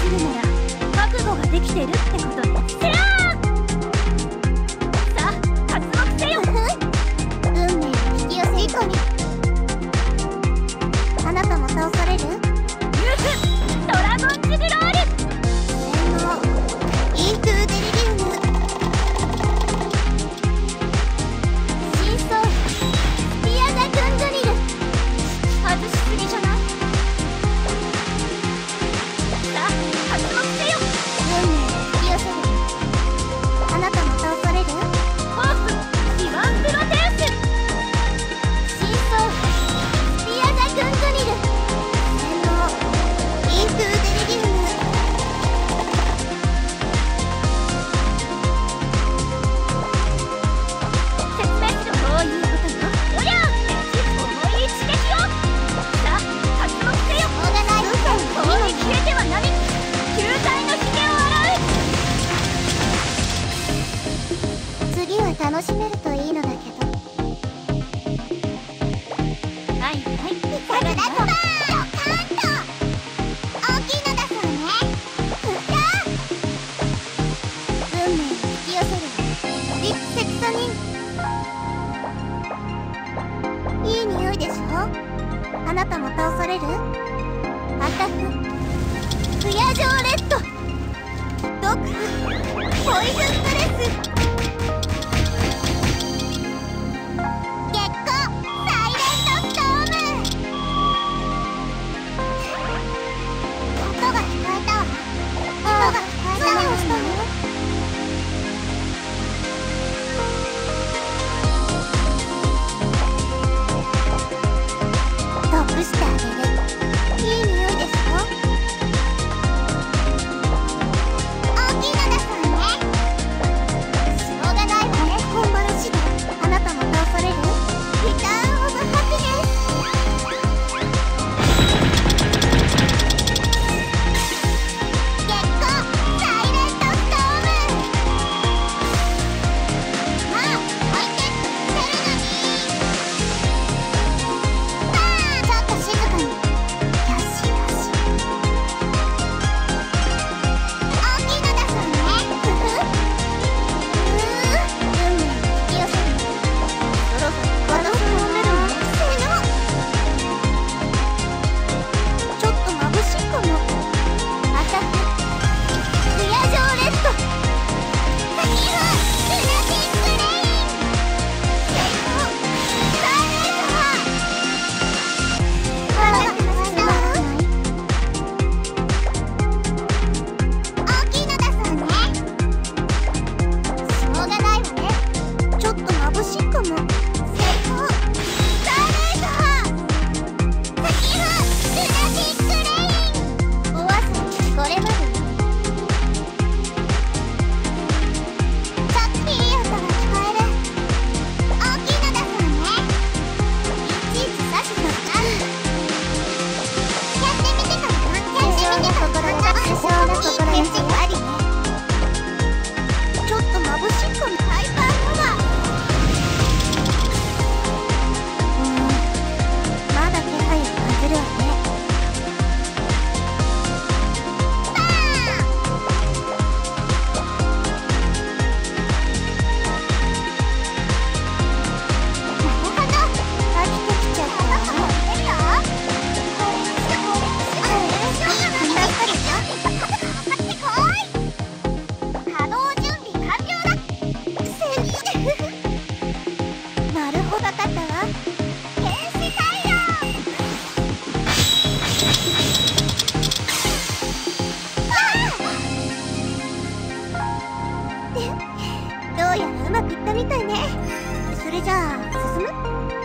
するなら覚悟ができてるってことね。せやー、さあ活目せよ。 運命を引き寄せる。あなたも倒される？ ユースドラゴンズグロール。 イントゥーデリリウム。真相スピアザ・グンドリル。 外しすぎじゃない？さあ活目せよ。 運命を引き寄せる。あなたも倒される？ ホープイワンプロテウス。 真相スピアザ・グンドリル。イントゥーデリリウム。 説明する。こういうことよ。おりゃ重い一撃を。さあ活目せよ。 しょうがない。 氷に消えては波。球体のひげを洗う。 次は楽しめるといいのだけど。 はいはい。 さくらとドカーンと大きいのだそうね。ふった運命を引き寄せる。リップセクトニン。いい匂いでしょ。あなたも倒される？アタフフヤジョーレッド。毒ポイズンプレス。月光サイレントストーム。音が聞こえたわ。音が聞こえたわ。何をしたの？毒してあげる。いい匂いでしょ。大きいのだそうね。しょうがないわね。本場のシド。あなたも倒される？リターンオブハピネス。月光サイレントストーム。まあ置いてって言ってるのに。バーン。ちょっと静かに。よしよし。大きいのだそうね。ふふ。運命を引き寄せる。そろそろ私を飲めるの？せの。ちょっと眩しいかも。アタックフヤジョーレッド。先はルナティックレイン。成功サーレーサー。大きいのだそうね。しょうがないわね。ちょっと眩しいかも。成功サーレーサー。先はルナティックレイン。お遊びこれまでよ。さっきいい音が聞こえる。大きいのだそうね。いちいち指すのかな。やってみてからな。やってみてからな。いい返事がありね。ちょっと眩しいかも。ハイパーパワー。まだ気配を感じるわね。バーン。なるほど。飽きてきちゃったわね。いるよ。稼働準備完了だ。なるほど、わかったわ。天使太陽。どうやらうまくいったみたいね。それじゃあ進む？